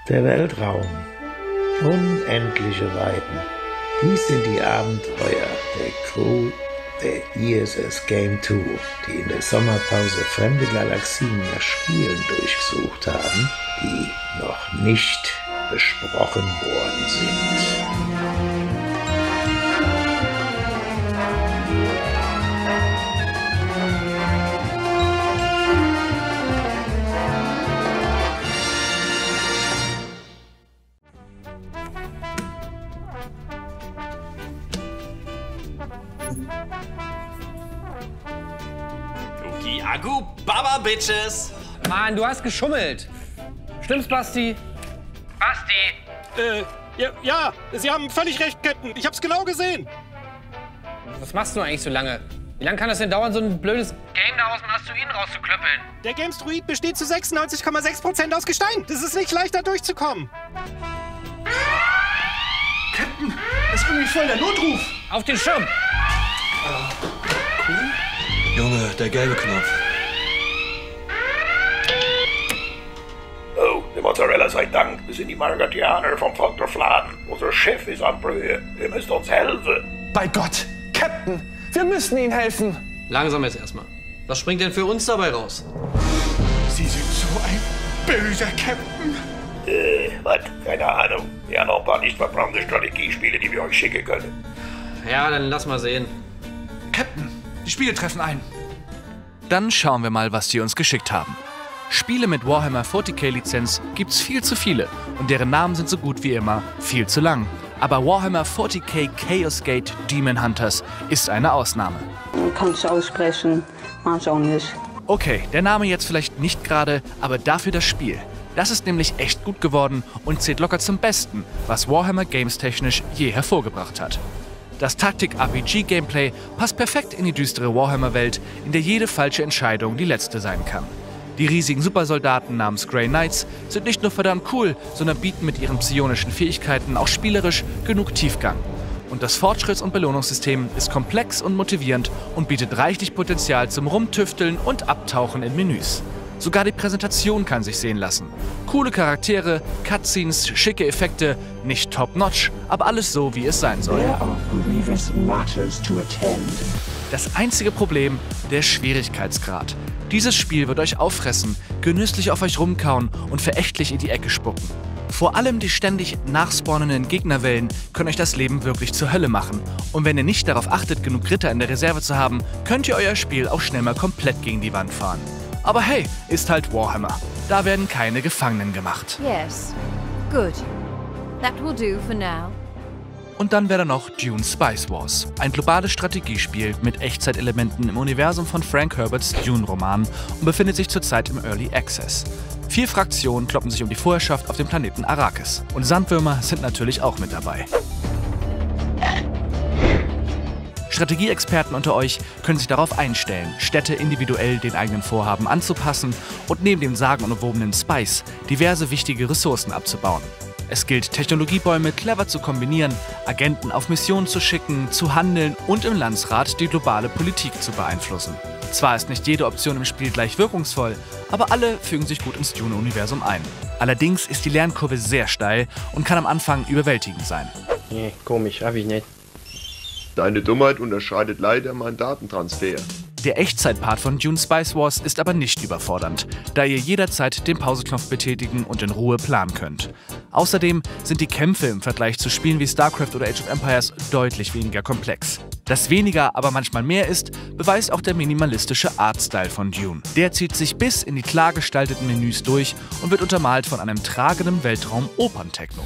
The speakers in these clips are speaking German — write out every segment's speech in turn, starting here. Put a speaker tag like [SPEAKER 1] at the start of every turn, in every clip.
[SPEAKER 1] Der Weltraum. Unendliche Weiten. Dies sind die Abenteuer der Crew der ISS Game 2, die in der Sommerpause fremde Galaxien nach Spielen durchgesucht haben, die noch nicht besprochen worden sind.
[SPEAKER 2] Agu Baba Bitches!
[SPEAKER 3] Mann, du hast geschummelt. Stimmt's, Basti? Basti!
[SPEAKER 4] Ja, Sie haben völlig recht, Captain. Ich hab's genau gesehen.
[SPEAKER 3] Was machst du eigentlich so lange? Wie lange kann das denn dauern, so ein blödes Game da aus dem Asteroiden rauszuklöppeln?
[SPEAKER 4] Der Gamestruid besteht zu 96,6% aus Gestein. Das ist nicht leicht, da durchzukommen.
[SPEAKER 5] Captain, das ist irgendwie voll der Notruf.
[SPEAKER 3] Auf den Schirm!
[SPEAKER 5] Cool. Junge, der gelbe Knopf.
[SPEAKER 1] Oh, der Mozzarella sei Dank. Wir sind die Margatianer vom Volk der Fladen. Unser Chef ist am Brühe. Ihr müsst uns helfen.
[SPEAKER 5] Bei Gott, Captain, wir müssen Ihnen helfen.
[SPEAKER 2] Langsam jetzt erstmal. Was springt denn für uns dabei raus?
[SPEAKER 5] Sie sind so ein böser Captain.
[SPEAKER 1] Was? Keine Ahnung. Wir haben noch ein paar nicht verbrannte Strategiespiele, die wir euch schicken können.
[SPEAKER 2] Ja, dann lass mal sehen.
[SPEAKER 5] Captain, die Spiele treffen ein.
[SPEAKER 6] Dann schauen wir mal, was die uns geschickt haben. Spiele mit Warhammer 40k Lizenz gibt's viel zu viele und deren Namen sind so gut wie immer viel zu lang. Aber Warhammer 40k Chaos Gate Demon Hunters ist eine Ausnahme.
[SPEAKER 7] Ich kann es aussprechen, manch auch nicht.
[SPEAKER 6] Okay, der Name jetzt vielleicht nicht gerade, aber dafür das Spiel. Das ist nämlich echt gut geworden und zählt locker zum Besten, was Warhammer Games technisch je hervorgebracht hat. Das Taktik-RPG-Gameplay passt perfekt in die düstere Warhammer-Welt, in der jede falsche Entscheidung die letzte sein kann. Die riesigen Supersoldaten namens Grey Knights sind nicht nur verdammt cool, sondern bieten mit ihren psionischen Fähigkeiten auch spielerisch genug Tiefgang. Und das Fortschritts- und Belohnungssystem ist komplex und motivierend und bietet reichlich Potenzial zum Rumtüfteln und Abtauchen in Menüs. Sogar die Präsentation kann sich sehen lassen. Coole Charaktere, Cutscenes, schicke Effekte, nicht top-notch, aber alles so, wie es sein soll. Das einzige Problem, der Schwierigkeitsgrad. Dieses Spiel wird euch auffressen, genüsslich auf euch rumkauen und verächtlich in die Ecke spucken. Vor allem die ständig nachspawnenden Gegnerwellen können euch das Leben wirklich zur Hölle machen. Und wenn ihr nicht darauf achtet, genug Ritter in der Reserve zu haben, könnt ihr euer Spiel auch schnell mal komplett gegen die Wand fahren. Aber hey, ist halt Warhammer. Da werden keine Gefangenen gemacht.
[SPEAKER 8] Yes. Good. That will do for now.
[SPEAKER 6] Und dann wäre da noch Dune Spice Wars, ein globales Strategiespiel mit Echtzeitelementen im Universum von Frank Herberts Dune-Roman und befindet sich zurzeit im Early Access. 4 Fraktionen kloppen sich um die Vorherrschaft auf dem Planeten Arrakis. Und Sandwürmer sind natürlich auch mit dabei. Strategieexperten unter euch können sich darauf einstellen, Städte individuell den eigenen Vorhaben anzupassen und neben dem sagenumwobenen Spice diverse wichtige Ressourcen abzubauen. Es gilt, Technologiebäume clever zu kombinieren, Agenten auf Missionen zu schicken, zu handeln und im Landsrat die globale Politik zu beeinflussen. Zwar ist nicht jede Option im Spiel gleich wirkungsvoll, aber alle fügen sich gut ins Dune-Universum ein. Allerdings ist die Lernkurve sehr steil und kann am Anfang überwältigend sein.
[SPEAKER 9] Nee, komisch, hab ich nicht.
[SPEAKER 10] Deine Dummheit unterscheidet leider meinen Datentransfer.
[SPEAKER 6] Der Echtzeitpart von Dune Spice Wars ist aber nicht überfordernd, da ihr jederzeit den Pauseknopf betätigen und in Ruhe planen könnt. Außerdem sind die Kämpfe im Vergleich zu Spielen wie StarCraft oder Age of Empires deutlich weniger komplex. Dass weniger, aber manchmal mehr ist, beweist auch der minimalistische Artstyle von Dune. Der zieht sich bis in die klar gestalteten Menüs durch und wird untermalt von einem tragenden Weltraum-Opern-Techno.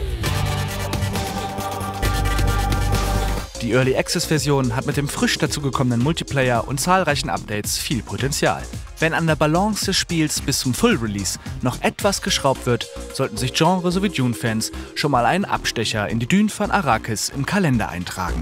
[SPEAKER 6] Die Early Access-Version hat mit dem frisch dazugekommenen Multiplayer und zahlreichen Updates viel Potenzial. Wenn an der Balance des Spiels bis zum Full Release noch etwas geschraubt wird, sollten sich Genre- sowie Dune-Fans schon mal einen Abstecher in die Dünen von Arrakis im Kalender eintragen.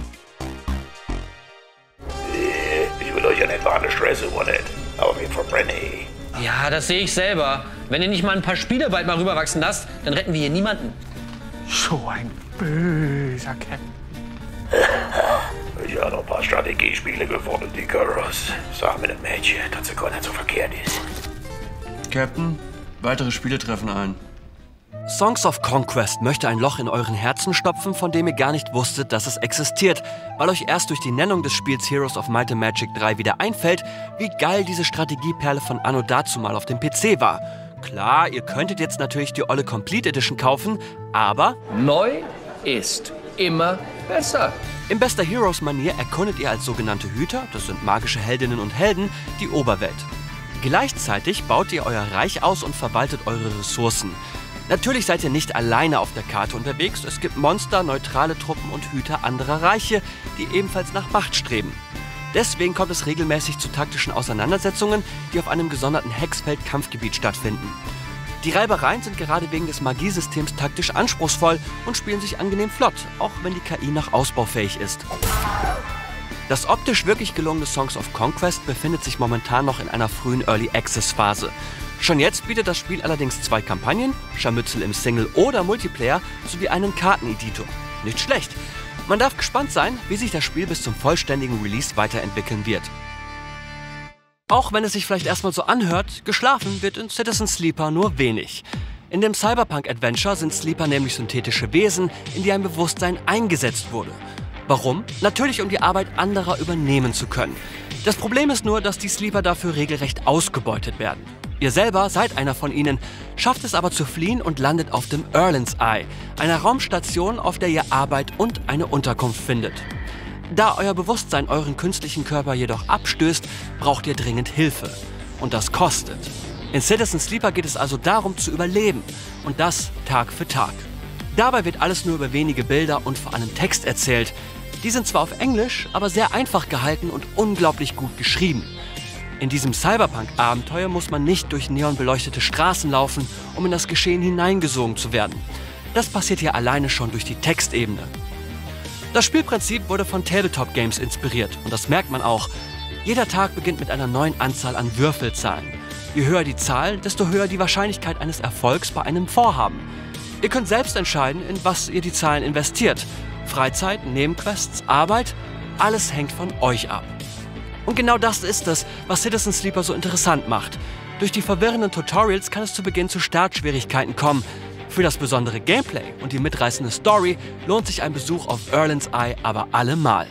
[SPEAKER 1] Ich will euch ja nicht warnen, stressen wollen, aber wir verbrennen.
[SPEAKER 3] Ja, das sehe ich selber. Wenn ihr nicht mal ein paar Spiele bald mal rüberwachsen lasst, dann retten wir hier niemanden.
[SPEAKER 5] So ein böser Captain.
[SPEAKER 1] Ich habe noch ein paar Strategiespiele gefunden, die Girls. Sag mir dem Mädchen, dass sie gar nicht so verkehrt ist.
[SPEAKER 9] Captain, weitere Spiele treffen ein.
[SPEAKER 11] Songs of Conquest möchte ein Loch in euren Herzen stopfen, von dem ihr gar nicht wusstet, dass es existiert, weil euch erst durch die Nennung des Spiels Heroes of Might and Magic 3 wieder einfällt, wie geil diese Strategieperle von Anno dazumal auf dem PC war. Klar, ihr könntet jetzt natürlich die olle Complete Edition kaufen, aber
[SPEAKER 12] neu ist immer besser.
[SPEAKER 11] In bester Heroes-Manier erkundet ihr als sogenannte Hüter, das sind magische Heldinnen und Helden, die Oberwelt. Gleichzeitig baut ihr euer Reich aus und verwaltet eure Ressourcen. Natürlich seid ihr nicht alleine auf der Karte unterwegs, es gibt Monster, neutrale Truppen und Hüter anderer Reiche, die ebenfalls nach Macht streben. Deswegen kommt es regelmäßig zu taktischen Auseinandersetzungen, die auf einem gesonderten Hexfeld-Kampfgebiet stattfinden. Die Reibereien sind gerade wegen des Magiesystems taktisch anspruchsvoll und spielen sich angenehm flott, auch wenn die KI noch ausbaufähig ist. Das optisch wirklich gelungene Songs of Conquest befindet sich momentan noch in einer frühen Early Access Phase. Schon jetzt bietet das Spiel allerdings 2 Kampagnen, Scharmützel im Single- oder Multiplayer sowie einen Karteneditor. Nicht schlecht. Man darf gespannt sein, wie sich das Spiel bis zum vollständigen Release weiterentwickeln wird. Auch wenn es sich vielleicht erstmal so anhört, geschlafen wird in Citizen Sleeper nur wenig. In dem Cyberpunk-Adventure sind Sleeper nämlich synthetische Wesen, in die ein Bewusstsein eingesetzt wurde. Warum? Natürlich, um die Arbeit anderer übernehmen zu können. Das Problem ist nur, dass die Sleeper dafür regelrecht ausgebeutet werden. Ihr selber seid einer von ihnen, schafft es aber zu fliehen und landet auf dem Erlin's Eye, einer Raumstation, auf der ihr Arbeit und eine Unterkunft findet. Da euer Bewusstsein euren künstlichen Körper jedoch abstößt, braucht ihr dringend Hilfe. Und das kostet. In Citizen Sleeper geht es also darum zu überleben. Und das Tag für Tag. Dabei wird alles nur über wenige Bilder und vor allem Text erzählt. Die sind zwar auf Englisch, aber sehr einfach gehalten und unglaublich gut geschrieben. In diesem Cyberpunk-Abenteuer muss man nicht durch neonbeleuchtete Straßen laufen, um in das Geschehen hineingesogen zu werden. Das passiert hier alleine schon durch die Textebene. Das Spielprinzip wurde von Tabletop Games inspiriert und das merkt man auch. Jeder Tag beginnt mit einer neuen Anzahl an Würfelzahlen. Je höher die Zahl, desto höher die Wahrscheinlichkeit eines Erfolgs bei einem Vorhaben. Ihr könnt selbst entscheiden, in was ihr die Zahlen investiert. Freizeit, Nebenquests, Arbeit, alles hängt von euch ab. Und genau das ist es, was Citizen Sleeper so interessant macht. Durch die verwirrenden Tutorials kann es zu Beginn zu Startschwierigkeiten kommen. Für das besondere Gameplay und die mitreißende Story lohnt sich ein Besuch auf Erlin's Eye aber allemal.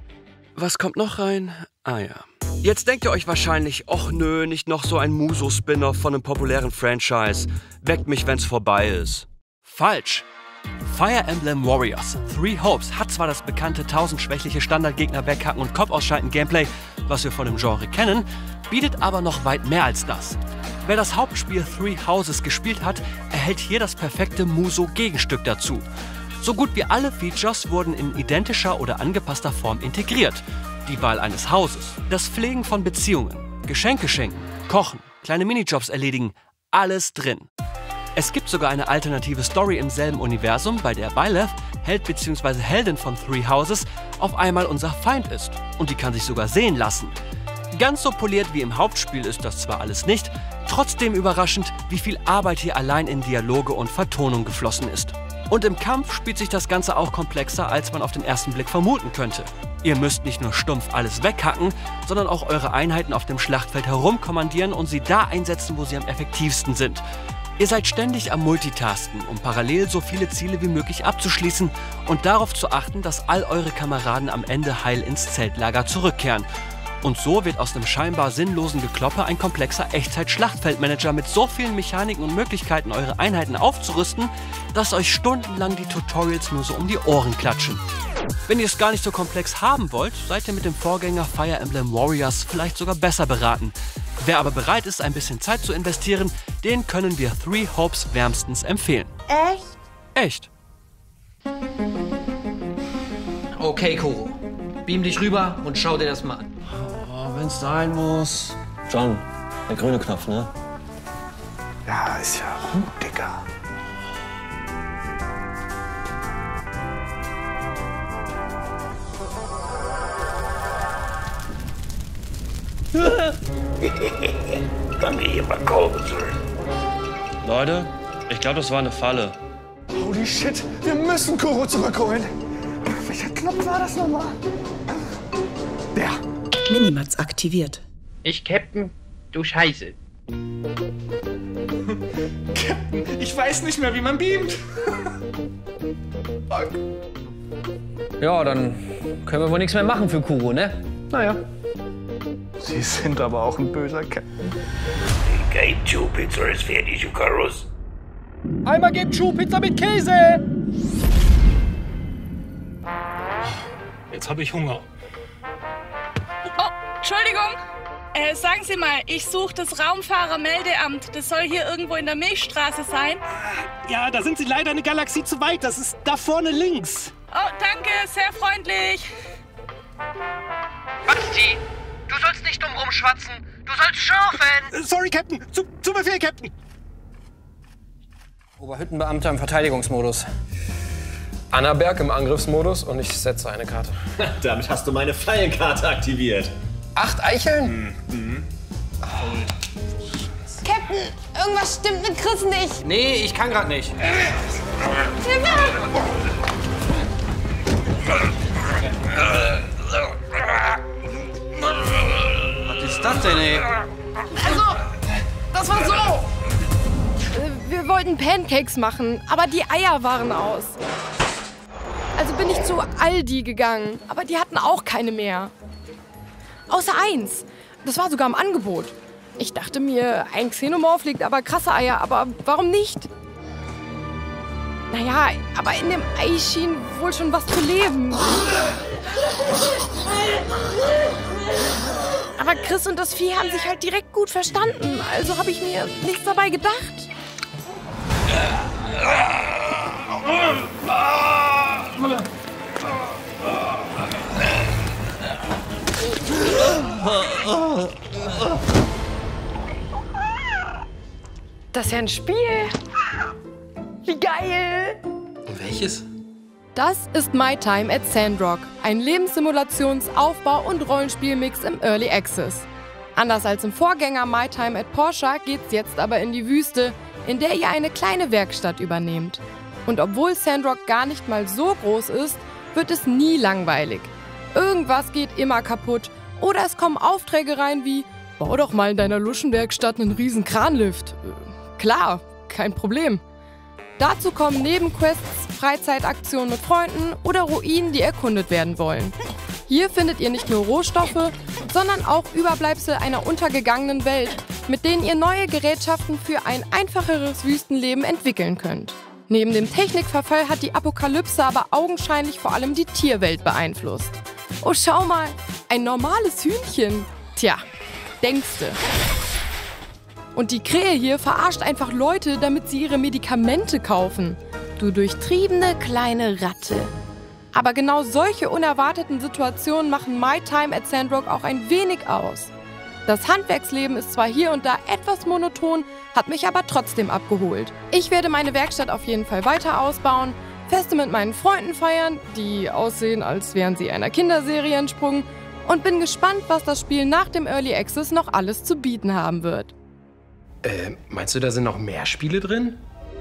[SPEAKER 11] Was kommt noch rein? Ah ja. Jetzt denkt ihr euch wahrscheinlich, och nö, nicht noch so ein Muso-Spin-Off von einem populären Franchise. Weckt mich, wenn's vorbei ist. Falsch. Fire Emblem Warriors Three Hopes hat zwar das bekannte 1000 schwächliche Standardgegner weghacken und Kopf ausschalten Gameplay, was wir von dem Genre kennen, bietet aber noch weit mehr als das. Wer das Hauptspiel Three Houses gespielt hat, erhält hier das perfekte Muso-Gegenstück dazu. So gut wie alle Features wurden in identischer oder angepasster Form integriert. Die Wahl eines Hauses, das Pflegen von Beziehungen, Geschenke schenken, kochen, kleine Minijobs erledigen, alles drin. Es gibt sogar eine alternative Story im selben Universum, bei der Byleth, Held bzw. Heldin von Three Houses, auf einmal unser Feind ist. Und die kann sich sogar sehen lassen. Ganz so poliert wie im Hauptspiel ist das zwar alles nicht, trotzdem überraschend, wie viel Arbeit hier allein in Dialoge und Vertonung geflossen ist. Und im Kampf spielt sich das Ganze auch komplexer, als man auf den ersten Blick vermuten könnte. Ihr müsst nicht nur stumpf alles weghacken, sondern auch eure Einheiten auf dem Schlachtfeld herumkommandieren und sie da einsetzen, wo sie am effektivsten sind. Ihr seid ständig am Multitasken, um parallel so viele Ziele wie möglich abzuschließen und darauf zu achten, dass all eure Kameraden am Ende heil ins Zeltlager zurückkehren. Und so wird aus dem scheinbar sinnlosen Gekloppe ein komplexer Echtzeit-Schlachtfeldmanager mit so vielen Mechaniken und Möglichkeiten, eure Einheiten aufzurüsten, dass euch stundenlang die Tutorials nur so um die Ohren klatschen. Wenn ihr es gar nicht so komplex haben wollt, seid ihr mit dem Vorgänger Fire Emblem Warriors vielleicht sogar besser beraten. Wer aber bereit ist, ein bisschen Zeit zu investieren, den können wir Three Hopes wärmstens empfehlen.
[SPEAKER 8] Echt?
[SPEAKER 11] Echt.
[SPEAKER 2] Okay, Koro. Beam dich rüber und schau dir das mal an.
[SPEAKER 11] Oh, wenn's sein muss.
[SPEAKER 9] John, der grüne Knopf, ne?
[SPEAKER 5] Ja, ist ja gut, Digga.
[SPEAKER 1] Danke, ihr Bakolbesur.
[SPEAKER 9] Leute, ich glaube, das war eine Falle.
[SPEAKER 5] Holy shit, wir müssen Koro zurückholen. Welcher Knopf war das nochmal? Der.
[SPEAKER 13] Minimats aktiviert.
[SPEAKER 14] Ich, Captain, du Scheiße.
[SPEAKER 5] Captain, ich weiß nicht mehr, wie man beamt.
[SPEAKER 3] Ja, dann können wir wohl nichts mehr machen für Kuro, ne? Naja.
[SPEAKER 5] Sie sind aber auch ein böser Captain.
[SPEAKER 1] Die Game Chew Pizza ist fertig, Icarus.
[SPEAKER 4] Einmal Game Chew Pizza mit Käse!
[SPEAKER 13] Jetzt habe ich Hunger.
[SPEAKER 14] Oh, Entschuldigung. Sagen Sie mal, ich suche das Raumfahrermeldeamt. Das soll hier irgendwo in der Milchstraße sein.
[SPEAKER 4] Ja, da sind Sie leider eine Galaxie zu weit. Das ist da vorne links.
[SPEAKER 14] Oh, danke, sehr freundlich.
[SPEAKER 2] Basti, du sollst nicht dumm rumschwatzen. Du sollst schürfen.
[SPEAKER 4] Sorry, Captain. Zu Befehl, Captain.
[SPEAKER 3] Oberhüttenbeamter im Verteidigungsmodus.
[SPEAKER 15] Anna Berg im Angriffsmodus und ich setze eine Karte.
[SPEAKER 16] Damit hast du meine Fallenkarte aktiviert.
[SPEAKER 15] 8 Eicheln?
[SPEAKER 17] Captain, irgendwas stimmt mit Chris nicht.
[SPEAKER 2] Nee, ich kann grad nicht. Was ist das denn, ey?
[SPEAKER 17] Also, das war so. Wir wollten Pancakes machen, aber die Eier waren aus. Also bin ich zu Aldi gegangen, aber die hatten auch keine mehr. Außer eins. Das war sogar im Angebot. Ich dachte mir, ein Xenomorph legt aber krasse Eier, aber warum nicht? Naja, aber in dem Ei schien wohl schon was zu leben. Aber Chris und das Vieh haben sich halt direkt gut verstanden, also habe ich mir nichts dabei gedacht. Das ist ja ein Spiel. Wie geil!
[SPEAKER 2] Welches?
[SPEAKER 17] Das ist My Time at Sandrock, ein Lebenssimulations-, Aufbau- und Rollenspielmix im Early Access. Anders als im Vorgänger My Time at Porsche geht's jetzt aber in die Wüste, in der ihr eine kleine Werkstatt übernehmt. Und obwohl Sandrock gar nicht mal so groß ist, wird es nie langweilig. Irgendwas geht immer kaputt oder es kommen Aufträge rein wie: Bau doch mal in deiner Luschenwerkstatt einen riesen Kranlift. Klar, kein Problem. Dazu kommen Nebenquests, Freizeitaktionen mit Freunden oder Ruinen, die erkundet werden wollen. Hier findet ihr nicht nur Rohstoffe, sondern auch Überbleibsel einer untergegangenen Welt, mit denen ihr neue Gerätschaften für ein einfacheres Wüstenleben entwickeln könnt. Neben dem Technikverfall hat die Apokalypse aber augenscheinlich vor allem die Tierwelt beeinflusst. Oh, schau mal, ein normales Hühnchen. Tja, denkste. Und die Krähe hier verarscht einfach Leute, damit sie ihre Medikamente kaufen. Du durchtriebene kleine Ratte. Aber genau solche unerwarteten Situationen machen My Time at Sandrock auch ein wenig aus. Das Handwerksleben ist zwar hier und da etwas monoton, hat mich aber trotzdem abgeholt. Ich werde meine Werkstatt auf jeden Fall weiter ausbauen, Feste mit meinen Freunden feiern, die aussehen, als wären sie einer Kinderserie entsprungen, und bin gespannt, was das Spiel nach dem Early Access noch alles zu bieten haben wird.
[SPEAKER 15] Meinst du, da sind noch mehr Spiele drin?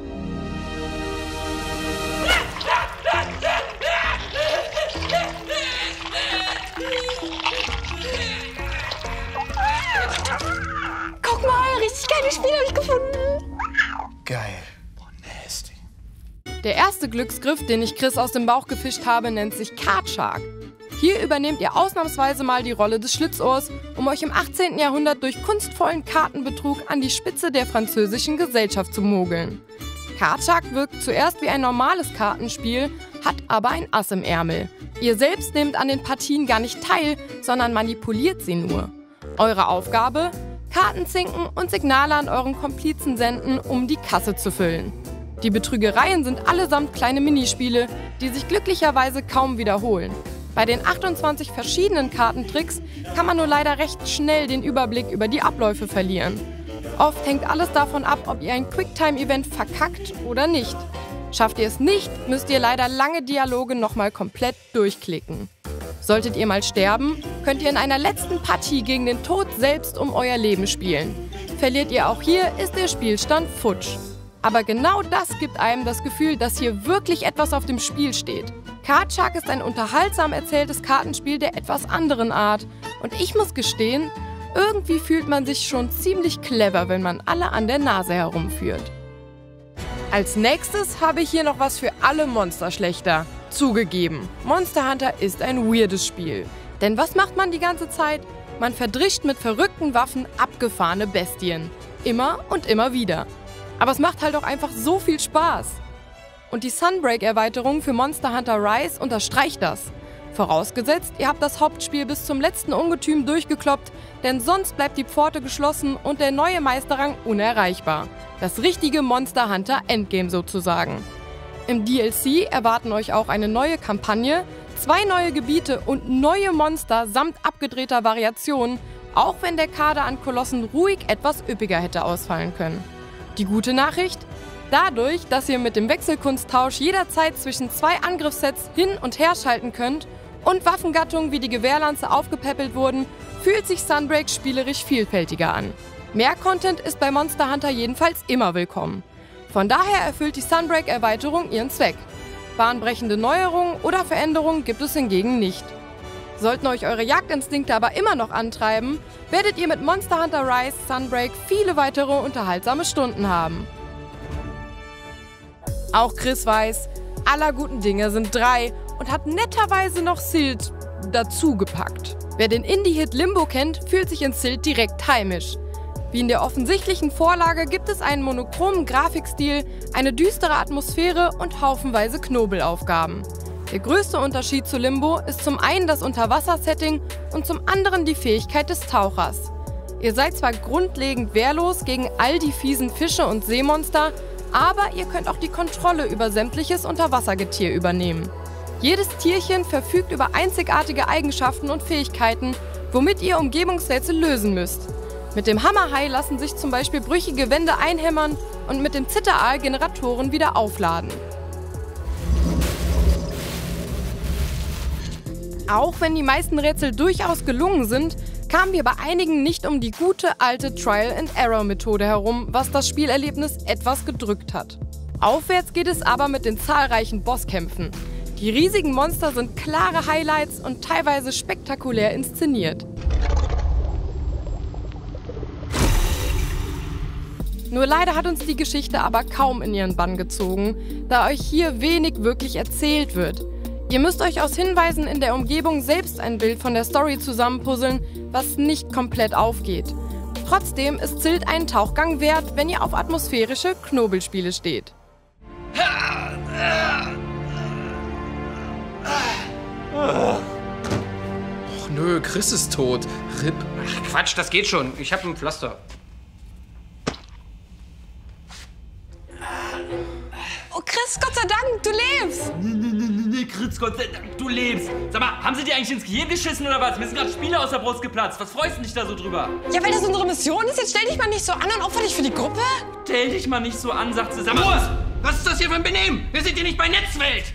[SPEAKER 17] Guck mal, richtig geiles Spiel habe ich gefunden.
[SPEAKER 5] Geil.
[SPEAKER 13] Nasty.
[SPEAKER 17] Der erste Glücksgriff, den ich Chris aus dem Bauch gefischt habe, nennt sich Card Shark. Hier übernehmt ihr ausnahmsweise mal die Rolle des Schlitzohrs, um euch im 18. Jahrhundert durch kunstvollen Kartenbetrug an die Spitze der französischen Gesellschaft zu mogeln. Card Shark wirkt zuerst wie ein normales Kartenspiel, hat aber ein Ass im Ärmel. Ihr selbst nehmt an den Partien gar nicht teil, sondern manipuliert sie nur. Eure Aufgabe? Karten zinken und Signale an euren Komplizen senden, um die Kasse zu füllen. Die Betrügereien sind allesamt kleine Minispiele, die sich glücklicherweise kaum wiederholen. Bei den 28 verschiedenen Kartentricks kann man nur leider recht schnell den Überblick über die Abläufe verlieren. Oft hängt alles davon ab, ob ihr ein Quicktime-Event verkackt oder nicht. Schafft ihr es nicht, müsst ihr leider lange Dialoge nochmal komplett durchklicken. Solltet ihr mal sterben, könnt ihr in einer letzten Partie gegen den Tod selbst um euer Leben spielen. Verliert ihr auch hier, ist der Spielstand futsch. Aber genau das gibt einem das Gefühl, dass hier wirklich etwas auf dem Spiel steht. Card Shark ist ein unterhaltsam erzähltes Kartenspiel der etwas anderen Art. Und ich muss gestehen, irgendwie fühlt man sich schon ziemlich clever, wenn man alle an der Nase herumführt. Als nächstes habe ich hier noch was für alle Monsterschlechter. Zugegeben, Monster Hunter ist ein weirdes Spiel. Denn was macht man die ganze Zeit? Man verdrischt mit verrückten Waffen abgefahrene Bestien. Immer und immer wieder. Aber es macht halt auch einfach so viel Spaß. Und die Sunbreak-Erweiterung für Monster Hunter Rise unterstreicht das. Vorausgesetzt, ihr habt das Hauptspiel bis zum letzten Ungetüm durchgekloppt, denn sonst bleibt die Pforte geschlossen und der neue Meisterrang unerreichbar. Das richtige Monster Hunter Endgame sozusagen. Im DLC erwarten euch auch eine neue Kampagne, 2 neue Gebiete und neue Monster samt abgedrehter Variationen, auch wenn der Kader an Kolossen ruhig etwas üppiger hätte ausfallen können. Die gute Nachricht? Dadurch, dass ihr mit dem Wechselkunsttausch jederzeit zwischen 2 Angriffssets hin und her schalten könnt und Waffengattungen wie die Gewehrlanze aufgepäppelt wurden, fühlt sich Sunbreak spielerisch vielfältiger an. Mehr Content ist bei Monster Hunter jedenfalls immer willkommen. Von daher erfüllt die Sunbreak-Erweiterung ihren Zweck. Bahnbrechende Neuerungen oder Veränderungen gibt es hingegen nicht. Sollten euch eure Jagdinstinkte aber immer noch antreiben, werdet ihr mit Monster Hunter Rise Sunbreak viele weitere unterhaltsame Stunden haben. Auch Chris weiß, aller guten Dinge sind 3 und hat netterweise noch Silt dazugepackt. Wer den Indie-Hit Limbo kennt, fühlt sich in Silt direkt heimisch. Wie in der offensichtlichen Vorlage gibt es einen monochromen Grafikstil, eine düstere Atmosphäre und haufenweise Knobelaufgaben. Der größte Unterschied zu Limbo ist zum einen das Unterwasser-Setting und zum anderen die Fähigkeit des Tauchers. Ihr seid zwar grundlegend wehrlos gegen all die fiesen Fische und Seemonster, aber ihr könnt auch die Kontrolle über sämtliches Unterwassergetier übernehmen. Jedes Tierchen verfügt über einzigartige Eigenschaften und Fähigkeiten, womit ihr Umgebungsrätsel lösen müsst. Mit dem Hammerhai lassen sich zum Beispiel brüchige Wände einhämmern und mit dem Zitteraal Generatoren wieder aufladen. Auch wenn die meisten Rätsel durchaus gelungen sind, kamen wir bei einigen nicht um die gute alte Trial-and-Error-Methode herum, was das Spielerlebnis etwas gedrückt hat. Aufwärts geht es aber mit den zahlreichen Bosskämpfen. Die riesigen Monster sind klare Highlights und teilweise spektakulär inszeniert. Nur leider hat uns die Geschichte aber kaum in ihren Bann gezogen, da euch hier wenig wirklich erzählt wird. Ihr müsst euch aus Hinweisen in der Umgebung selbst ein Bild von der Story zusammenpuzzeln, was nicht komplett aufgeht. Trotzdem ist Silt einen Tauchgang wert, wenn ihr auf atmosphärische Knobelspiele steht.
[SPEAKER 3] Och nö, Chris ist tot. RIP. Ach Quatsch, das geht schon. Ich hab ein Pflaster.
[SPEAKER 18] Oh Chris, Gott sei Dank, du lebst!
[SPEAKER 19] Nee, Chris, Gott sei Dank, du lebst! Sag mal, haben sie dir eigentlich ins Gehirn geschissen oder was? Mir sind gerade Spiele aus der Brust geplatzt. Was freust du dich da so drüber?
[SPEAKER 18] Ja, weil das unsere Mission ist. Jetzt stell dich mal nicht so an und opfer dich für die Gruppe.
[SPEAKER 19] Stell dich mal nicht so an, sagt sie. Sag mal,
[SPEAKER 3] was ist das hier für ein Benehmen? Wir sind hier nicht bei Netzwelt!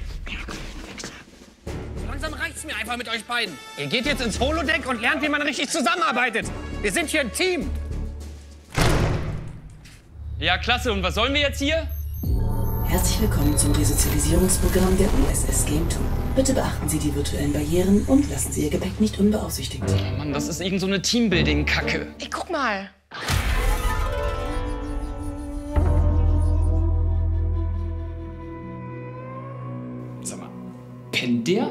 [SPEAKER 3] So langsam reicht's mir einfach mit euch beiden. Ihr geht jetzt ins Holodeck und lernt, wie man richtig zusammenarbeitet. Wir sind hier ein Team.
[SPEAKER 19] Ja, klasse. Und was sollen wir jetzt hier?
[SPEAKER 20] Herzlich willkommen zum Resozialisierungsprogramm der USS Game 2. Bitte beachten Sie die virtuellen Barrieren und lassen Sie Ihr Gepäck nicht unbeaufsichtigt.
[SPEAKER 19] Oh Mann, das ist irgend so eine Teambuilding-Kacke.
[SPEAKER 18] Ey, guck mal.
[SPEAKER 19] Sag mal, pennt der?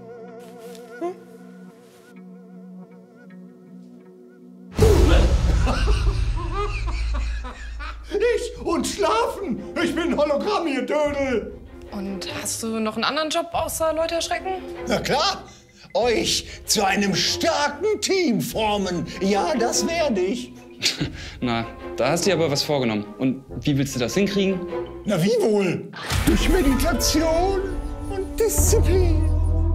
[SPEAKER 5] Ich und schlafen! Ich bin Hologramm, ihr Dödel!
[SPEAKER 18] Und hast du noch einen anderen Job außer Leute erschrecken?
[SPEAKER 5] Na klar! Euch zu einem starken Team formen. Ja, das werde ich.
[SPEAKER 19] Na, da hast du dir aber was vorgenommen. Und wie willst du das hinkriegen?
[SPEAKER 5] Na, wie wohl? Durch Meditation und Disziplin.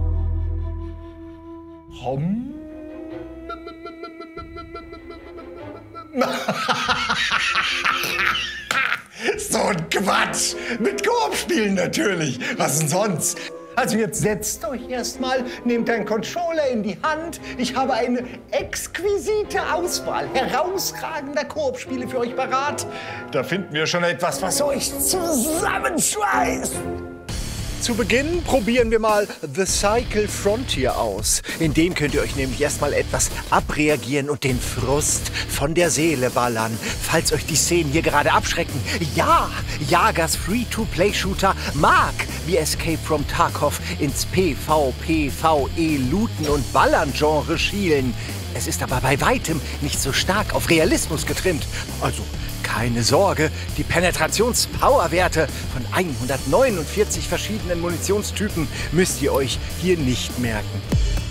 [SPEAKER 5] So ein Quatsch! Mit Koop-Spielen natürlich. Was denn sonst? Also jetzt setzt euch erstmal, nehmt einen Controller in die Hand. Ich habe eine exquisite Auswahl herausragender Koop-Spiele für euch parat. Da finden wir schon etwas, was euch zusammenschweißt. Zu Beginn probieren wir mal The Cycle Frontier aus. In dem könnt ihr euch nämlich erstmal etwas abreagieren und den Frust von der Seele ballern. Falls euch die Szenen hier gerade abschrecken. Ja, Jagers Free-to-Play-Shooter mag wie Escape from Tarkov ins PvP-VE-Looten und Ballern-Genre schielen. Es ist aber bei weitem nicht so stark auf Realismus getrimmt. Also keine Sorge, die Penetrations-Power-Werte von 149 verschiedenen Munitionstypen müsst ihr euch hier nicht merken.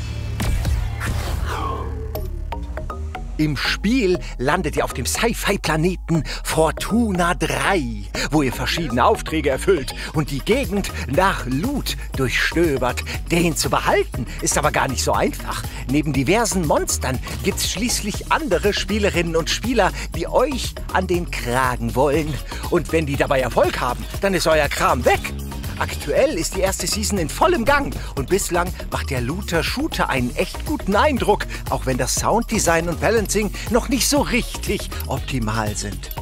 [SPEAKER 5] Im Spiel landet ihr auf dem Sci-Fi-Planeten Fortuna 3, wo ihr verschiedene Aufträge erfüllt und die Gegend nach Loot durchstöbert. Den zu behalten ist aber gar nicht so einfach. Neben diversen Monstern gibt's schließlich andere Spielerinnen und Spieler, die euch an den Kragen wollen. Und wenn die dabei Erfolg haben, dann ist euer Kram weg. Aktuell ist die erste Season in vollem Gang und bislang macht der Looter-Shooter einen echt guten Eindruck, auch wenn das Sounddesign und Balancing noch nicht so richtig optimal sind.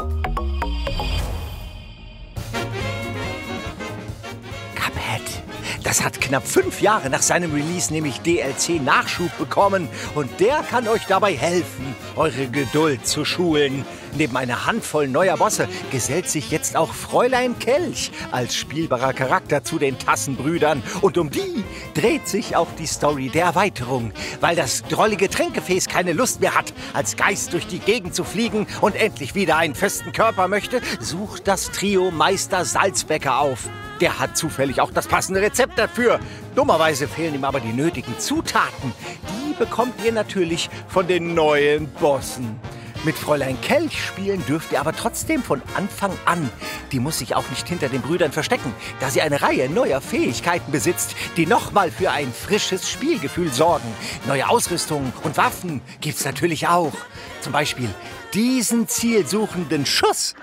[SPEAKER 5] Cuphead. Das hat knapp 5 Jahre nach seinem Release nämlich DLC-Nachschub bekommen und der kann euch dabei helfen, eure Geduld zu schulen. Neben einer Handvoll neuer Bosse gesellt sich jetzt auch Fräulein Kelch als spielbarer Charakter zu den Tassenbrüdern. Und um die dreht sich auch die Story der Erweiterung. Weil das drollige Tränkefäß keine Lust mehr hat, als Geist durch die Gegend zu fliegen und endlich wieder einen festen Körper möchte, sucht das Trio Meister Salzbecker auf. Der hat zufällig auch das passende Rezept dafür. Dummerweise fehlen ihm aber die nötigen Zutaten. Die bekommt ihr natürlich von den neuen Bossen. Mit Fräulein Kelch spielen dürft ihr aber trotzdem von Anfang an. Die muss sich auch nicht hinter den Brüdern verstecken, da sie eine Reihe neuer Fähigkeiten besitzt, die nochmal für ein frisches Spielgefühl sorgen. Neue Ausrüstungen und Waffen gibt's natürlich auch. Zum Beispiel diesen zielsuchenden Schuss.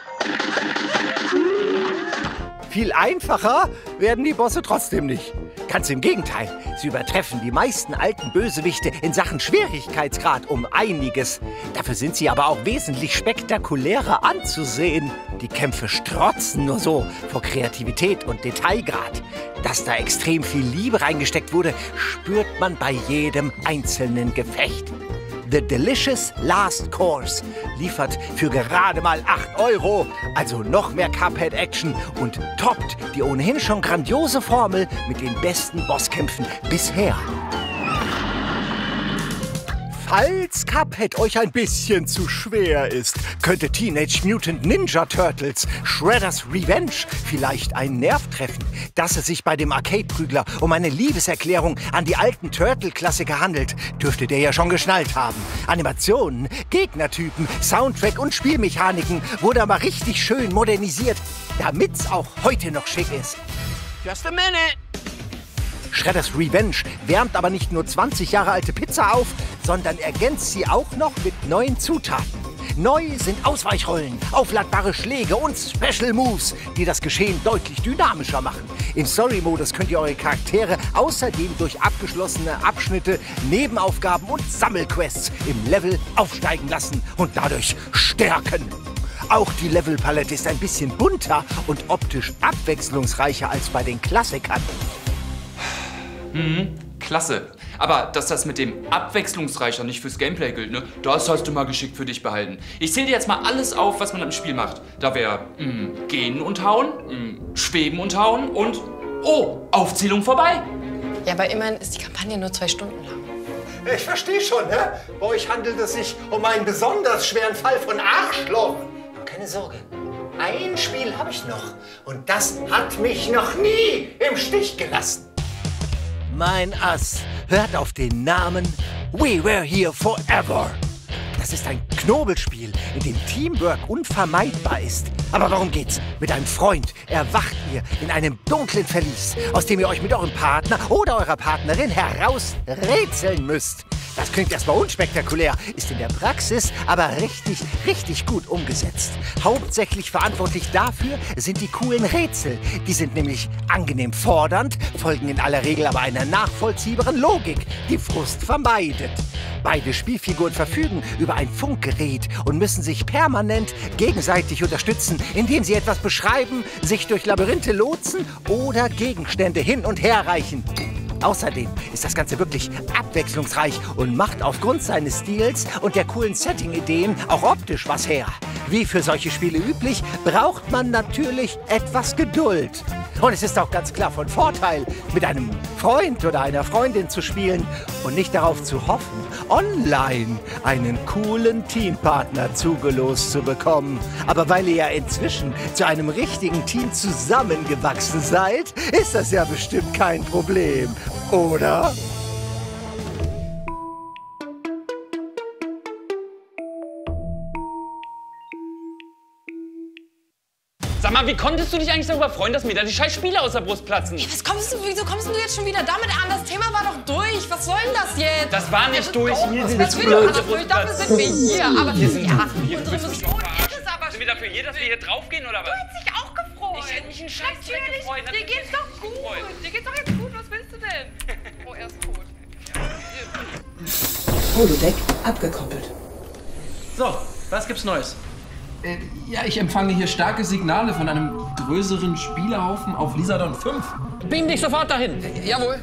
[SPEAKER 5] Viel einfacher werden die Bosse trotzdem nicht. Ganz im Gegenteil, sie übertreffen die meisten alten Bösewichte in Sachen Schwierigkeitsgrad um einiges. Dafür sind sie aber auch wesentlich spektakulärer anzusehen. Die Kämpfe strotzen nur so vor Kreativität und Detailgrad. Dass da extrem viel Liebe reingesteckt wurde, spürt man bei jedem einzelnen Gefecht. The Delicious Last Course liefert für gerade mal 8 €, also noch mehr Cuphead-Action und toppt die ohnehin schon grandiose Formel mit den besten Bosskämpfen bisher. Falls Cuphead euch ein bisschen zu schwer ist, könnte Teenage Mutant Ninja Turtles Shredder's Revenge vielleicht einen Nerv treffen. Dass es sich bei dem Arcade-Prügler um eine Liebeserklärung an die alten Turtle-Klassiker handelt, dürftet ihr ja schon geschnallt haben. Animationen, Gegnertypen, Soundtrack und Spielmechaniken wurde aber richtig schön modernisiert, damit's auch heute noch schick ist.
[SPEAKER 2] Just a minute!
[SPEAKER 5] Shredder's Revenge wärmt aber nicht nur 20 Jahre alte Pizza auf, sondern ergänzt sie auch noch mit neuen Zutaten. Neu sind Ausweichrollen, aufladbare Schläge und Special Moves, die das Geschehen deutlich dynamischer machen. Im Story-Modus könnt ihr eure Charaktere außerdem durch abgeschlossene Abschnitte, Nebenaufgaben und Sammelquests im Level aufsteigen lassen und dadurch stärken. Auch die Levelpalette ist ein bisschen bunter und optisch abwechslungsreicher als bei den Klassikern.
[SPEAKER 19] Klasse. Aber dass das mit dem abwechslungsreicher nicht fürs Gameplay gilt, ne? Das hast du mal geschickt für dich behalten. Ich zähle dir jetzt mal alles auf, was man im Spiel macht. Da wäre Gehen und Hauen, Schweben und Hauen und Aufzählung vorbei.
[SPEAKER 18] Ja, aber immerhin ist die Kampagne nur 2 Stunden lang.
[SPEAKER 5] Ich verstehe schon, ne? Bei euch handelt es sich um einen besonders schweren Fall von Arschloch. Aber keine Sorge, ein Spiel habe ich noch. Und das hat mich noch nie im Stich gelassen. Mein Ass hört auf den Namen We Were Here Forever. Das ist ein Knobelspiel, in dem Teamwork unvermeidbar ist. Aber worum geht's? Mit einem Freund erwacht ihr in einem dunklen Verlies, aus dem ihr euch mit eurem Partner oder eurer Partnerin herausrätseln müsst.
[SPEAKER 21] Das klingt erstmal unspektakulär, ist in der Praxis aber richtig gut umgesetzt. Hauptsächlich verantwortlich dafür sind die coolen Rätsel. Die sind nämlich angenehm fordernd, folgen in aller Regel aber einer nachvollziehbaren Logik, die Frust vermeidet. Beide Spielfiguren verfügen über ein Funkgerät und müssen sich permanent gegenseitig unterstützen, indem sie etwas beschreiben, sich durch Labyrinthe lotsen oder Gegenstände hin und her reichen. Außerdem ist das Ganze wirklich abwechslungsreich und macht aufgrund seines Stils und der coolen Setting-Ideen auch optisch was her. Wie für solche Spiele üblich, braucht man natürlich etwas Geduld. Und es ist auch ganz klar von Vorteil, mit einem Freund oder einer Freundin zu spielen und nicht darauf zu hoffen, online einen coolen Teampartner zugelost zu bekommen. Aber weil ihr ja inzwischen zu einem richtigen Team zusammengewachsen seid, ist das ja bestimmt kein Problem, oder?
[SPEAKER 19] Sag mal, wie konntest du dich eigentlich darüber freuen, dass mir da die scheiß Spiele aus der Brust platzen?
[SPEAKER 18] Hey, wieso kommst du jetzt schon wieder damit an? Das Thema war doch durch. Was soll denn das jetzt?
[SPEAKER 19] Das war nicht durch.
[SPEAKER 18] Hier sind wir dafür sind wir hier. Aber
[SPEAKER 19] unsere
[SPEAKER 18] Mission ist es aber.
[SPEAKER 19] Sind wir dafür hier, dass wir hier draufgehen, oder was?
[SPEAKER 18] Du hättest dich auch gefreut.
[SPEAKER 19] Ich hätte mich einen Scheiß gefreut.
[SPEAKER 18] Dir geht's doch gut. Dir geht's doch jetzt gut. Was willst du denn? Oh, er ist tot.
[SPEAKER 20] Holodeck abgekoppelt.
[SPEAKER 2] So, was gibt's Neues? Ja, ich empfange hier starke Signale von einem größeren Spielerhaufen auf Lysadon 5. Beam dich sofort dahin.
[SPEAKER 3] Jawohl.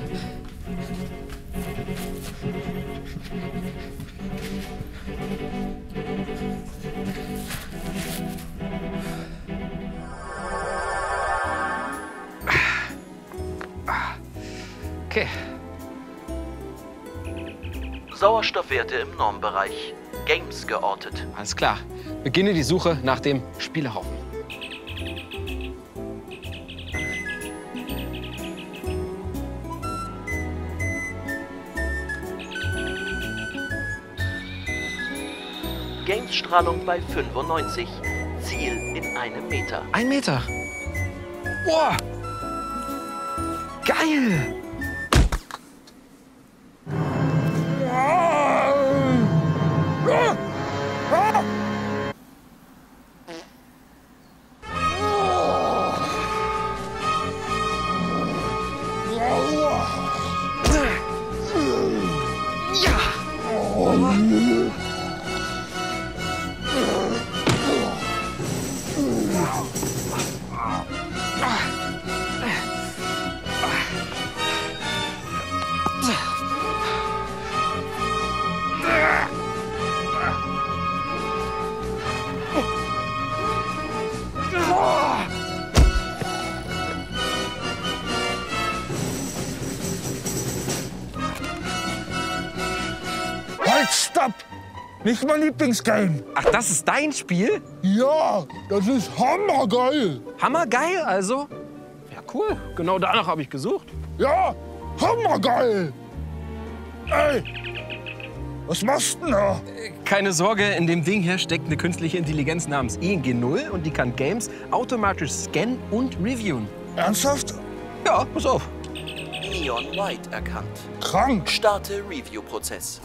[SPEAKER 3] Okay.
[SPEAKER 11] Sauerstoffwerte im Normbereich. Games geortet.
[SPEAKER 3] Alles klar. Beginne die Suche nach dem Spielehaufen.
[SPEAKER 11] Games-Strahlung bei 95. Ziel in 1 Meter.
[SPEAKER 3] 1 Meter. Boah. Geil.
[SPEAKER 5] Halt, stopp! Nicht mein Lieblingsgame.
[SPEAKER 3] Ach, das ist dein Spiel?
[SPEAKER 5] Ja, das ist hammergeil.
[SPEAKER 3] Hammergeil, also? Ja, cool. Genau danach habe ich gesucht.
[SPEAKER 5] Ja, hammergeil. Ey, was machst du denn da?
[SPEAKER 3] Keine Sorge, in dem Ding hier steckt eine künstliche Intelligenz namens ING0 und die kann Games automatisch scannen und reviewen.
[SPEAKER 5] Ernsthaft?
[SPEAKER 3] Ja, pass auf.
[SPEAKER 11] Neon White erkannt.
[SPEAKER 5] Krank.
[SPEAKER 11] Starte Review-Prozess.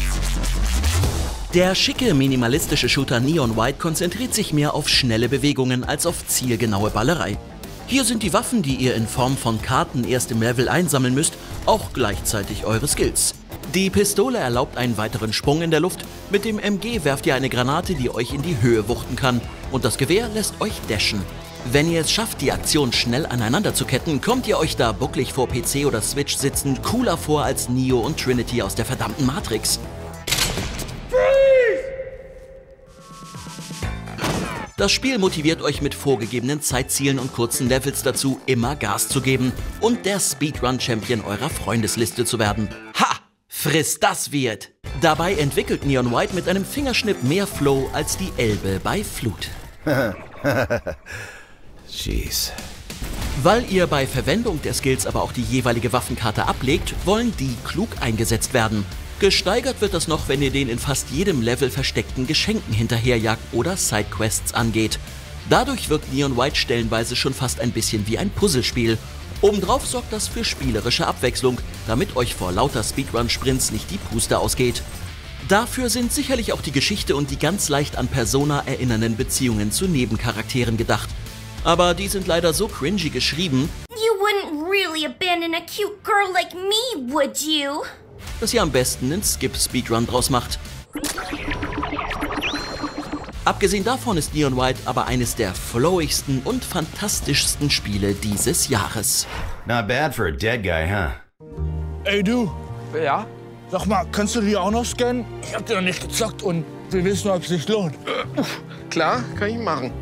[SPEAKER 11] Der schicke, minimalistische Shooter Neon White konzentriert sich mehr auf schnelle Bewegungen als auf zielgenaue Ballerei. Hier sind die Waffen, die ihr in Form von Karten erst im Level einsammeln müsst, auch gleichzeitig eure Skills. Die Pistole erlaubt einen weiteren Sprung in der Luft, mit dem MG werft ihr eine Granate, die euch in die Höhe wuchten kann, und das Gewehr lässt euch dashen. Wenn ihr es schafft, die Aktion schnell aneinander zu ketten, kommt ihr euch da bucklig vor PC oder Switch sitzend cooler vor als Neo und Trinity aus der verdammten Matrix. Das Spiel motiviert euch mit vorgegebenen Zeitzielen und kurzen Levels dazu, immer Gas zu geben und der Speedrun-Champion eurer Freundesliste zu werden. Ha! Friss das wird! Dabei entwickelt Neon White mit einem Fingerschnipp mehr Flow als die Elbe bei Flut.
[SPEAKER 1] Jeez.
[SPEAKER 11] Weil ihr bei Verwendung der Skills aber auch die jeweilige Waffenkarte ablegt, wollen die klug eingesetzt werden. Gesteigert wird das noch, wenn ihr den in fast jedem Level versteckten Geschenken hinterherjagt oder Sidequests angeht. Dadurch wirkt Neon White stellenweise schon fast ein bisschen wie ein Puzzlespiel.
[SPEAKER 7] Obendrauf sorgt das für spielerische Abwechslung, damit euch vor lauter Speedrun-Sprints nicht die Puste ausgeht. Dafür sind sicherlich auch die Geschichte und die ganz leicht an Persona erinnernden Beziehungen zu Nebencharakteren gedacht. Aber die sind leider so cringy geschrieben,
[SPEAKER 22] You wouldn't really abandon a cute girl like me, would you?
[SPEAKER 7] dass ihr am besten einen Skip-Speedrun draus macht. Abgesehen davon ist Neon White aber eines der flowigsten und fantastischsten Spiele dieses Jahres.
[SPEAKER 23] Not bad for a dead guy, huh?
[SPEAKER 24] Ey du!
[SPEAKER 2] Ja?
[SPEAKER 24] Sag mal, kannst du die auch noch scannen? Ich hab dir noch nicht gezockt und wir wissen, ob es sich lohnt.
[SPEAKER 2] Klar, kann ich machen.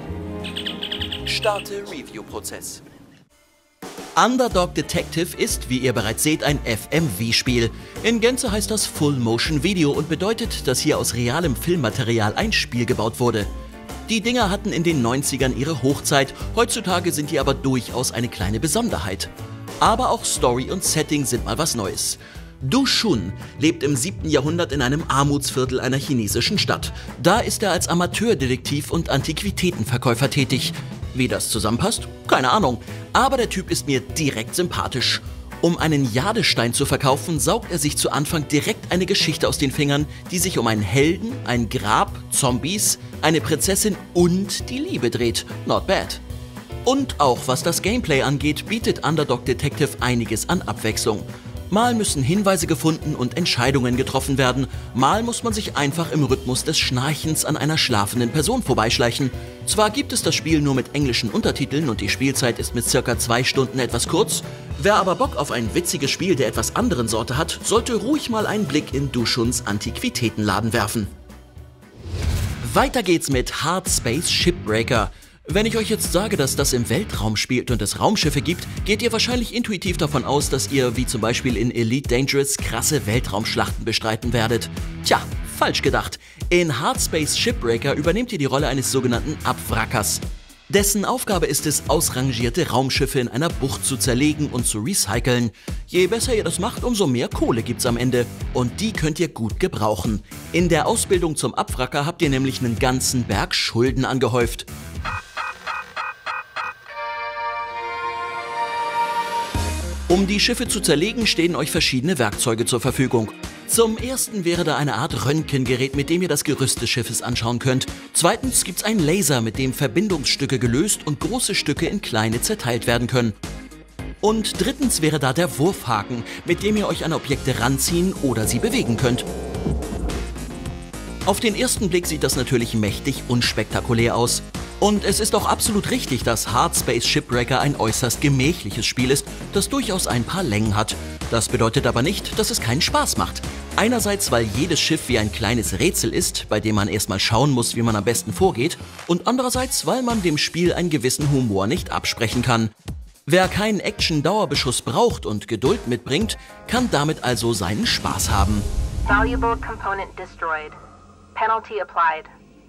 [SPEAKER 7] Starte Review-Prozess. Underdog Detective ist, wie ihr bereits seht, ein FMV-Spiel. In Gänze heißt das Full Motion Video und bedeutet, dass hier aus realem Filmmaterial ein Spiel gebaut wurde. Die Dinger hatten in den 90ern ihre Hochzeit, heutzutage sind die aber durchaus eine kleine Besonderheit. Aber auch Story und Setting sind mal was Neues. Du Shun lebt im 7. Jahrhundert in einem Armutsviertel einer chinesischen Stadt. Da ist er als Amateurdetektiv und Antiquitätenverkäufer tätig. Wie das zusammenpasst? Keine Ahnung. Aber der Typ ist mir direkt sympathisch. Um einen Jadestein zu verkaufen, saugt er sich zu Anfang direkt eine Geschichte aus den Fingern, die sich um einen Helden, ein Grab, Zombies, eine Prinzessin und die Liebe dreht. Not bad. Und auch was das Gameplay angeht, bietet Underdog Detective einiges an Abwechslung. Mal müssen Hinweise gefunden und Entscheidungen getroffen werden, mal muss man sich einfach im Rhythmus des Schnarchens an einer schlafenden Person vorbeischleichen. Zwar gibt es das Spiel nur mit englischen Untertiteln und die Spielzeit ist mit ca. 2 Stunden etwas kurz, wer aber Bock auf ein witziges Spiel der etwas anderen Sorte hat, sollte ruhig mal einen Blick in Du Shuns Antiquitätenladen werfen. Weiter geht's mit Hard Space Shipbreaker. Wenn ich euch jetzt sage, dass das im Weltraum spielt und es Raumschiffe gibt, geht ihr wahrscheinlich intuitiv davon aus, dass ihr, wie zum Beispiel in Elite Dangerous, krasse Weltraumschlachten bestreiten werdet. Tja, falsch gedacht. In Hard Space Shipbreaker übernehmt ihr die Rolle eines sogenannten Abwrackers. Dessen Aufgabe ist es, ausrangierte Raumschiffe in einer Bucht zu zerlegen und zu recyceln. Je besser ihr das macht, umso mehr Kohle gibt's am Ende. Und die könnt ihr gut gebrauchen. In der Ausbildung zum Abwracker habt ihr nämlich einen ganzen Berg Schulden angehäuft. Um die Schiffe zu zerlegen, stehen euch verschiedene Werkzeuge zur Verfügung. Zum ersten wäre da eine Art Röntgengerät, mit dem ihr das Gerüst des Schiffes anschauen könnt. Zweitens gibt's einen Laser, mit dem Verbindungsstücke gelöst und große Stücke in kleine zerteilt werden können. Und drittens wäre da der Wurfhaken, mit dem ihr euch an Objekte ranziehen oder sie bewegen könnt. Auf den ersten Blick sieht das natürlich mächtig unspektakulär aus. Und es ist auch absolut richtig, dass Hard Space Shipbreaker ein äußerst gemächliches Spiel ist, das durchaus ein paar Längen hat. Das bedeutet aber nicht, dass es keinen Spaß macht. Einerseits, weil jedes Schiff wie ein kleines Rätsel ist, bei dem man erstmal schauen muss, wie man am besten vorgeht, und andererseits, weil man dem Spiel einen gewissen Humor nicht absprechen kann. Wer keinen Action-Dauerbeschuss braucht und Geduld mitbringt, kann damit also seinen Spaß haben.
[SPEAKER 25] Valuable component destroyed. Penalty applied.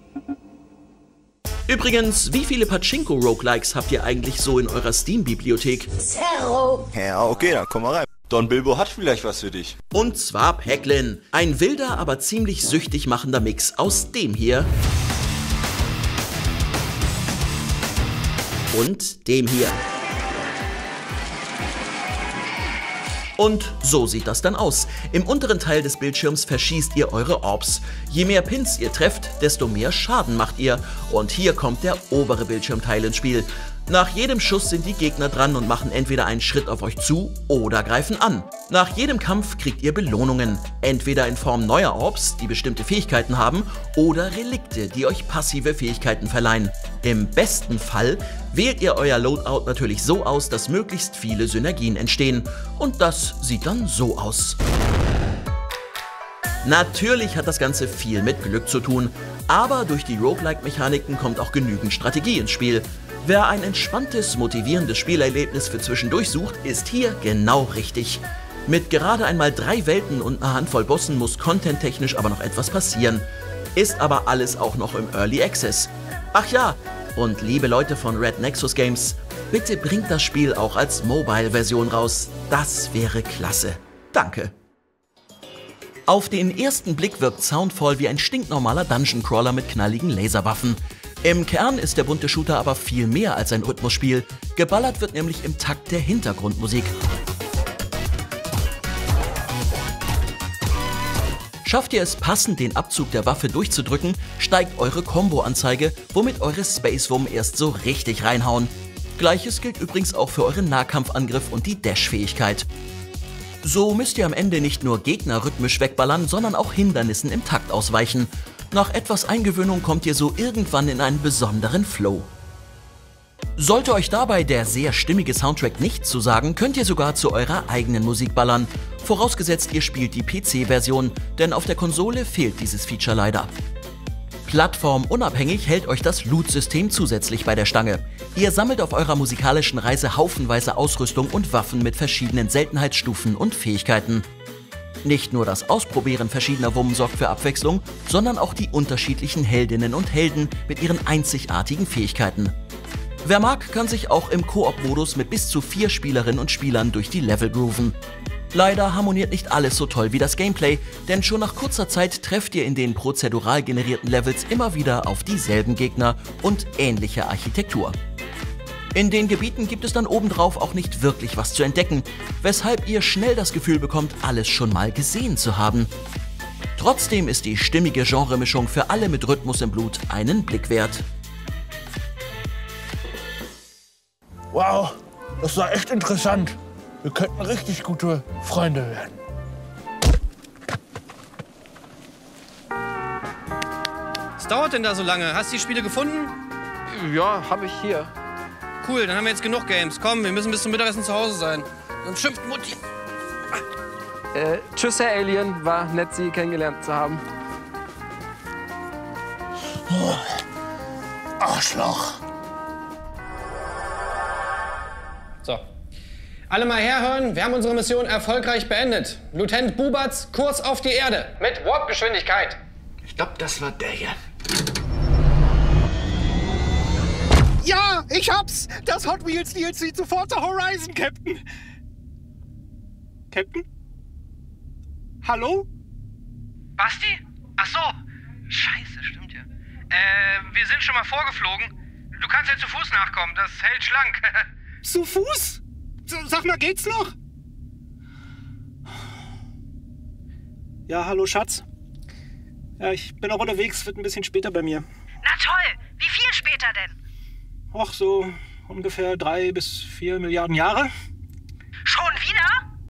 [SPEAKER 7] Übrigens, wie viele Pachinko-Roguelikes habt ihr eigentlich so in eurer Steam-Bibliothek?
[SPEAKER 25] Zero.
[SPEAKER 26] Ja, okay, dann komm mal rein. Don Bilbo hat vielleicht was für dich.
[SPEAKER 7] Und zwar Packlin. Ein wilder, aber ziemlich süchtig machender Mix aus dem hier und dem hier. Und so sieht das dann aus. Im unteren Teil des Bildschirms verschießt ihr eure Orbs. Je mehr Pins ihr trefft, desto mehr Schaden macht ihr. Und hier kommt der obere Bildschirmteil ins Spiel. Nach jedem Schuss sind die Gegner dran und machen entweder einen Schritt auf euch zu oder greifen an. Nach jedem Kampf kriegt ihr Belohnungen. Entweder in Form neuer Orbs, die bestimmte Fähigkeiten haben, oder Relikte, die euch passive Fähigkeiten verleihen. Im besten Fall wählt ihr euer Loadout natürlich so aus, dass möglichst viele Synergien entstehen. Und das sieht dann so aus. Natürlich hat das Ganze viel mit Glück zu tun, aber durch die Roguelike-Mechaniken kommt auch genügend Strategie ins Spiel. Wer ein entspanntes, motivierendes Spielerlebnis für zwischendurch sucht, ist hier genau richtig. Mit gerade einmal 3 Welten und einer Handvoll Bossen muss contenttechnisch aber noch etwas passieren. Ist aber alles auch noch im Early Access. Ach ja, und liebe Leute von Red Nexus Games, bitte bringt das Spiel auch als Mobile-Version raus. Das wäre klasse. Danke. Auf den ersten Blick wirkt Soundfall wie ein stinknormaler Dungeon-Crawler mit knalligen Laserwaffen. Im Kern ist der bunte Shooter aber viel mehr als ein Rhythmusspiel. Geballert wird nämlich im Takt der Hintergrundmusik. Schafft ihr es passend, den Abzug der Waffe durchzudrücken, steigt eure Combo-Anzeige, womit eure Space-Wummen erst so richtig reinhauen. Gleiches gilt übrigens auch für euren Nahkampfangriff und die Dash-Fähigkeit. So müsst ihr am Ende nicht nur Gegner rhythmisch wegballern, sondern auch Hindernissen im Takt ausweichen. Nach etwas Eingewöhnung kommt ihr so irgendwann in einen besonderen Flow. Sollte euch dabei der sehr stimmige Soundtrack nicht zusagen, könnt ihr sogar zu eurer eigenen Musik ballern. Vorausgesetzt, ihr spielt die PC-Version, denn auf der Konsole fehlt dieses Feature leider. Plattformunabhängig hält euch das Loot-System zusätzlich bei der Stange. Ihr sammelt auf eurer musikalischen Reise haufenweise Ausrüstung und Waffen mit verschiedenen Seltenheitsstufen und Fähigkeiten. Nicht nur das Ausprobieren verschiedener Wummen sorgt für Abwechslung, sondern auch die unterschiedlichen Heldinnen und Helden mit ihren einzigartigen Fähigkeiten. Wer mag, kann sich auch im Koop-Modus mit bis zu 4 Spielerinnen und Spielern durch die Level grooven. Leider harmoniert nicht alles so toll wie das Gameplay, denn schon nach kurzer Zeit trefft ihr in den prozedural generierten Levels immer wieder auf dieselben Gegner und ähnliche Architektur. In den Gebieten gibt es dann obendrauf auch nicht wirklich was zu entdecken, weshalb ihr schnell das Gefühl bekommt, alles schon mal gesehen zu haben. Trotzdem ist die stimmige Genremischung für alle mit Rhythmus im Blut einen Blick wert.
[SPEAKER 24] Wow, das war echt interessant. Wir könnten richtig gute Freunde werden.
[SPEAKER 2] Was dauert denn da so lange? Hast du die Spiele gefunden?
[SPEAKER 3] Ja, habe ich hier.
[SPEAKER 2] Cool, dann haben wir jetzt genug Games. Komm, wir müssen bis zum Mittagessen zu Hause sein. Sonst schimpft Mutti.
[SPEAKER 3] Tschüss, Herr Alien. War nett, Sie kennengelernt zu haben.
[SPEAKER 24] Oh, Arschloch.
[SPEAKER 2] So. Alle mal herhören, wir haben unsere Mission erfolgreich beendet. Lieutenant Bubatz, Kurs auf die Erde. Mit Warp-Geschwindigkeit.
[SPEAKER 24] Ich glaube, das war der hier.
[SPEAKER 4] Ja, ich hab's! Das Hot Wheels DLC zu Forza Horizon, Captain! Captain? Hallo?
[SPEAKER 6] Basti? Ach so. Scheiße, stimmt ja. Wir sind schon mal vorgeflogen. Du kannst ja zu Fuß nachkommen, das hält schlank.
[SPEAKER 4] Zu Fuß? Sag mal, geht's noch? Ja, hallo Schatz. Ja, ich bin auch unterwegs, wird ein bisschen später bei mir.
[SPEAKER 6] Na toll, wie viel später denn?
[SPEAKER 4] Och, so ungefähr 3 bis 4 Milliarden Jahre.
[SPEAKER 6] Schon wieder?